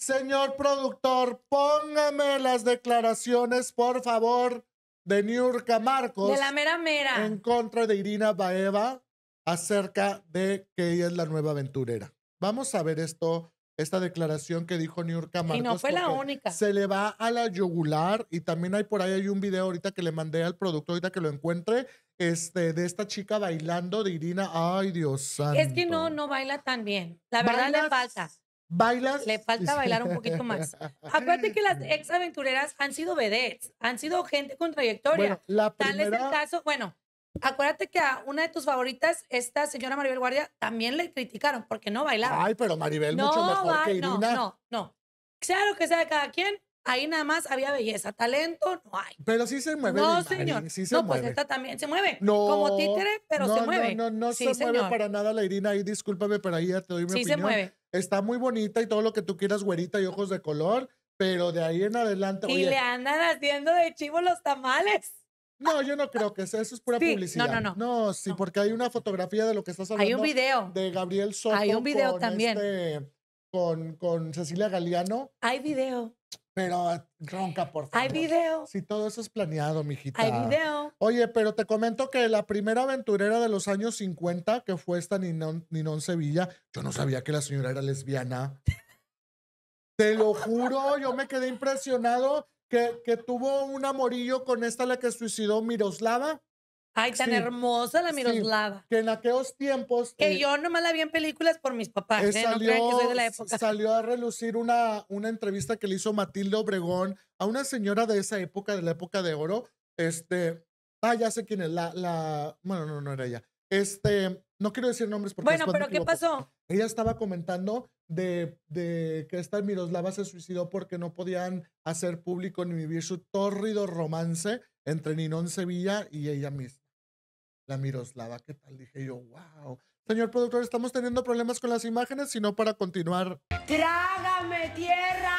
Señor productor, póngame las declaraciones, por favor, de Niurka Marcos. De la mera mera. En contra de Irina Baeva acerca de que ella es la nueva aventurera. Vamos a ver esta declaración que dijo Niurka Marcos. Y no fue la única. Se le va a la yugular y también hay por ahí un video ahorita que le mandé al productor, ahorita que lo encuentre, de esta chica bailando de Irina. Ay, Dios santo. Es que no baila tan bien. La verdad le falta. ¿Bailas? Le falta bailar un poquito más. Acuérdate que las ex aventureras han sido vedettes, han sido gente con trayectoria. Bueno, Tal es el caso, bueno, acuérdate que a una de tus favoritas, esta señora Maribel Guardia, también le criticaron porque no bailaba. Ay, pero Maribel mucho mejor que Irina. No. Claro que sea de cada quien. Ahí nada más había belleza, talento, no hay. Pero sí se mueve. No, Mari, señor. Sí se mueve. Pues esta también se mueve. No. Como títere, pero se mueve. No sí, se mueve para nada la Irina. Ahí discúlpame, pero ahí ya te doy mi opinión. Sí se mueve. Está muy bonita y todo lo que tú quieras, güerita y ojos de color, pero de ahí en adelante. Y le andan haciendo de chivo los tamales. No, yo no creo que sea. Eso es pura publicidad. No, sí, porque hay una fotografía de lo que estás hablando. Hay un video. De Gabriel Soto. Hay un video también. Con Cecilia Galeano. Hay video. Pero ronca, por favor. Hay video. Sí, todo eso es planeado, mijita. Hay video. Oye, pero te comento que la primera aventurera de los años 50, que fue esta Ninón Sevilla, yo no sabía que la señora era lesbiana. Te lo juro, yo me quedé impresionado que tuvo un amorillo con la que suicidó Miroslava. Ay, tan hermosa la Miroslava. Sí, que en aquellos tiempos... Que yo nomás la vi en películas por mis papás. No crean que soy de la época. Salió a relucir una entrevista que le hizo Matilde Obregón a una señora de esa época, de la época de oro. Ya sé quién es. Bueno, no era ella. No quiero decir nombres porque... Bueno, pero ¿qué pasó? Ella estaba comentando de que esta Miroslava se suicidó porque no podían hacer público ni vivir su tórrido romance entre Ninón Sevilla y ella misma. La Miroslava, ¿qué tal? Dije yo, wow. Señor productor, estamos teniendo problemas con las imágenes, sino para continuar. ¡Trágame tierra!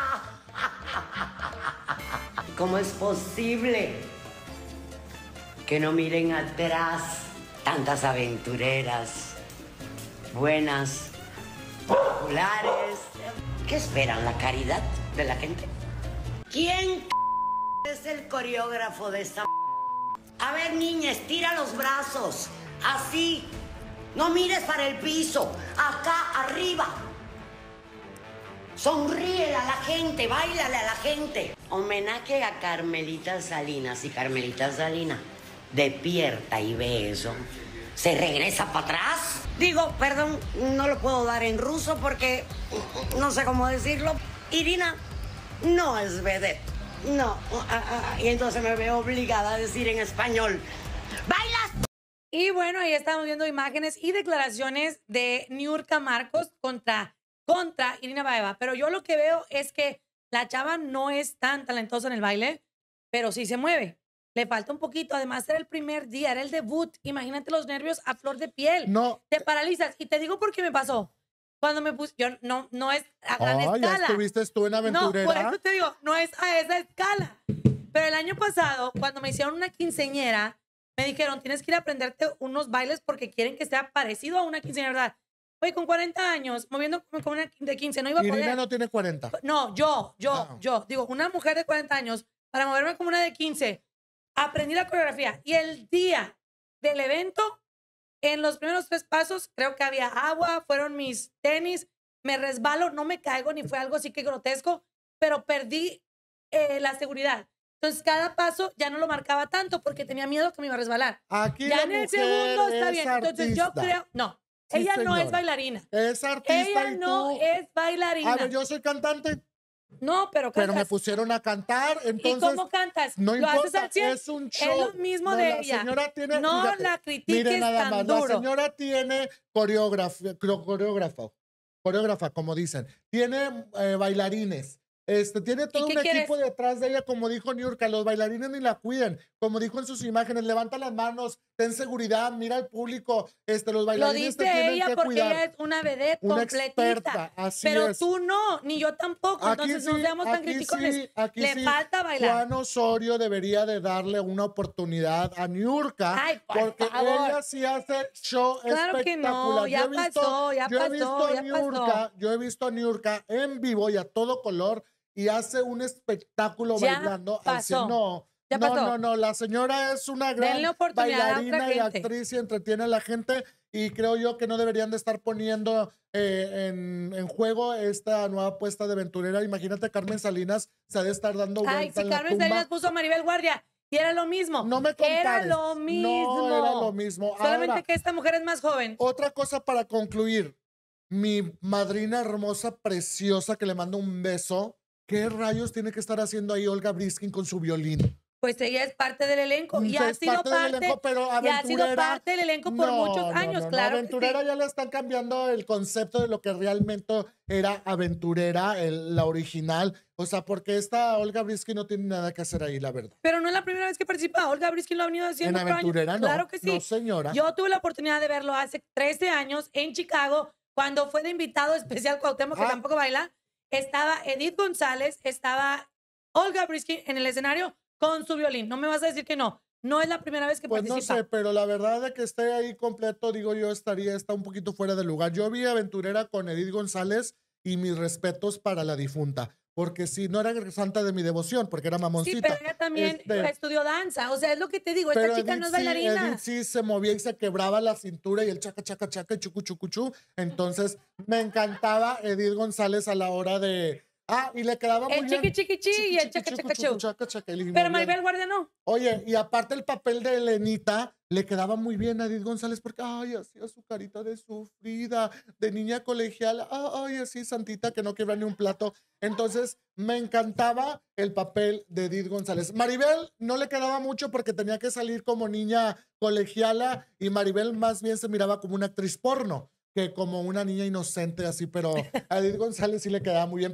¿Cómo es posible que no miren atrás tantas aventureras buenas, populares? ¿Qué esperan? ¿La caridad de la gente? ¿Quién es el coreógrafo de esta? A ver, niña, estira los brazos. Así. No mires para el piso. Acá, arriba. Sonríele a la gente, báilale a la gente. Homenaje a Carmelita Salinas. Y Carmelita Salinas despierta y ve eso. ¿Se regresa para atrás? Digo, perdón, no lo puedo dar en ruso porque no sé cómo decirlo. Irina no es vedette. No, y entonces me veo obligada a decir en español, ¡bailas! Y bueno, ahí estamos viendo imágenes y declaraciones de Niurka Marcos contra Irina Baeva. Pero yo lo que veo es que la chava no es tan talentosa en el baile, pero sí se mueve. Le falta un poquito. Además, era el primer día, era el debut. Imagínate los nervios a flor de piel. No. Te paralizas. Y te digo por qué me pasó. Cuando me puse, yo no es a gran escala. Ya estuviste tú en aventurera. No, por eso te digo, no es a esa escala. Pero el año pasado, cuando me hicieron una quinceañera, me dijeron, tienes que ir a aprenderte unos bailes porque quieren que sea parecido a una quinceañera, ¿verdad? Oye, con 40 años, moviéndome como una de 15, no iba a poder. Irina no tiene 40. No, yo. Digo, una mujer de 40 años, para moverme como una de 15, aprendí la coreografía. Y el día del evento, en los primeros 3 pasos, creo que había agua, fueron mis tenis, me resbalo, no me caigo, ni fue algo así que grotesco, pero perdí la seguridad. Entonces, cada paso ya no lo marcaba tanto porque tenía miedo que me iba a resbalar. Aquí ya la en el mujer segundo está bien. es Entonces, yo creo, no, Sí, ella no señora. es bailarina. Es artista. Ella y no tú. es bailarina. A ver, yo soy cantante. No, pero cantas. Pero me pusieron a cantar, entonces... ¿Y cómo cantas? No ¿Lo haces importa, al 100? es un show. Es lo mismo No, de la ella. señora tiene... No fíjate, la critiques mire nada tan más, duro. la señora tiene coreógrafa, como dicen. Tiene bailarines. Tiene todo un equipo detrás de ella, como dijo Niurka. Los bailarines ni la cuidan. Como dijo en sus imágenes, levanta las manos, ten seguridad, mira al público, los Lo bailarines te dice tienen ella que porque cuidar. ella es una vedette Una completita. experta, así Pero es. tú no, ni yo tampoco. Aquí Entonces no sí, seamos tan aquí criticones. sí, aquí Le sí. falta bailar. Juan Osorio debería de darle una oportunidad a Niurka, Ay, por porque favor. ella sí hace show Claro que no, espectacular. ya pasó, ya yo he visto pasó, a ya Niurka, pasó. yo he visto a Niurka en vivo y a todo color y hace un espectáculo Ya bailando al pasó. 100. No, Ya no, pasó. no, no, la señora es una gran Denle oportunidad a otra bailarina y gente. actriz y entretiene a la gente y creo yo que no deberían de estar poniendo en juego esta nueva apuesta de aventurera. Imagínate, Carmen Salinas se ha de estar dando Ay, vuelta si en la Carmen tumba. Salinas puso a Maribel Guardia y era lo mismo. No me compares. Era lo mismo. No era lo mismo. Solamente Ahora, que esta mujer es más joven. otra cosa para concluir. Mi madrina hermosa, preciosa, que le mando un beso. ¿Qué rayos tiene que estar haciendo ahí Olga Briskin con su violín? Pues ella es parte del elenco y ha Es sido parte del parte, elenco, pero y ha sido aventurera. parte del elenco por muchos años, claro que Aventurera sí. ya le están cambiando el concepto de lo que realmente era aventurera, la original. O sea, porque esta Olga Briskin no tiene nada que hacer ahí, la verdad. Pero no es la primera vez que participa. Olga Briskin lo ha venido haciendo En por años. aventurera no. Claro que sí. No, señora. Yo tuve la oportunidad de verlo hace 13 años en Chicago, cuando fue de invitado especial Cuauhtémoc, que tampoco baila. Estaba Edith González, estaba Olga Briskin en el escenario con su violín. No me vas a decir que no. No es la primera vez que Pues participa. no sé, pero la verdad de que esté ahí completo, digo yo, está un poquito fuera de lugar. Yo vi Aventurera con Edith González y mis respetos para la difunta, porque si no era santa de mi devoción, porque era Sí, mamoncita. pero ella también estudió danza. O sea, es lo que te digo. Esta Pero chica no es bailarina. Edith sí se movía y se quebraba la cintura y el chaca, chaca, chaca, y chucu, chucu, chu. Entonces, me encantaba Edith González a la hora de... y le quedaba muy El bien. chiqui, chiqui, chi y el chaca, chaca, chu. Chaca, chaca, y Pero movía. Maribel Guardia no. Oye, y aparte el papel de Elenita le quedaba muy bien a Edith González porque, hacía su carita de sufrida, de niña colegial, así santita que no quiebra ni un plato. Entonces, me encantaba el papel de Edith González. Maribel no le quedaba mucho porque tenía que salir como niña colegiala y Maribel más bien se miraba como una actriz porno que como una niña inocente así, pero a Edith González sí le quedaba muy bien.